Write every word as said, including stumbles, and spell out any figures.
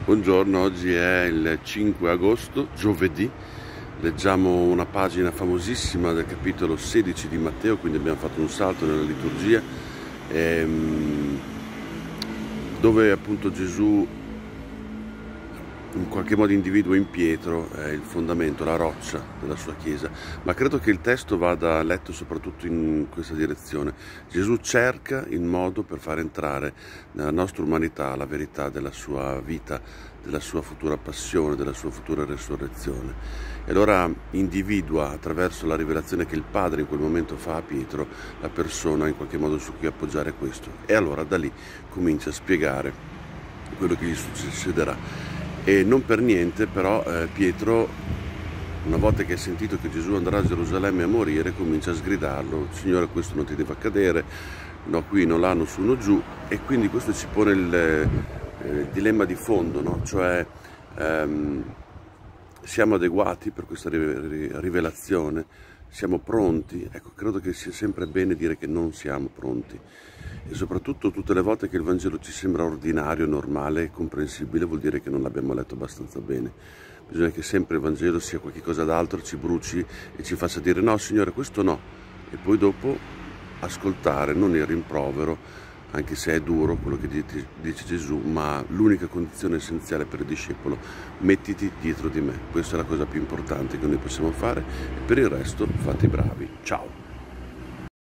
Buongiorno, oggi è il cinque agosto, giovedì. Leggiamo una pagina famosissima del capitolo sedici di Matteo, quindi abbiamo fatto un salto nella liturgia, ehm, dove appunto Gesù in qualche modo individua in Pietro eh, il fondamento, la roccia della sua Chiesa, ma credo che il testo vada letto soprattutto in questa direzione. Gesù cerca il modo per far entrare nella nostra umanità la verità della sua vita, della sua futura passione, della sua futura resurrezione. E allora individua attraverso la rivelazione che il Padre in quel momento fa a Pietro la persona in qualche modo su cui appoggiare questo. E allora da lì comincia a spiegare quello che gli succederà. E non per niente però eh, Pietro, una volta che ha sentito che Gesù andrà a Gerusalemme a morire, comincia a sgridarlo: Signore, questo non ti deve accadere, no qui, no là, no su, no giù. E quindi questo ci pone il eh, dilemma di fondo, no? Cioè ehm, siamo adeguati per questa rivelazione? Siamo pronti? Ecco, credo che sia sempre bene dire che non siamo pronti, e soprattutto tutte le volte che il Vangelo ci sembra ordinario, normale e comprensibile, vuol dire che non l'abbiamo letto abbastanza bene. Bisogna che sempre il Vangelo sia qualcosa d'altro, ci bruci e ci faccia dire no Signore, questo no, e poi dopo ascoltare, non il rimprovero, anche se è duro quello che dice Gesù, ma l'unica condizione essenziale per il discepolo: mettiti dietro di me. Questa è la cosa più importante che noi possiamo fare, e per il resto fate i bravi. Ciao!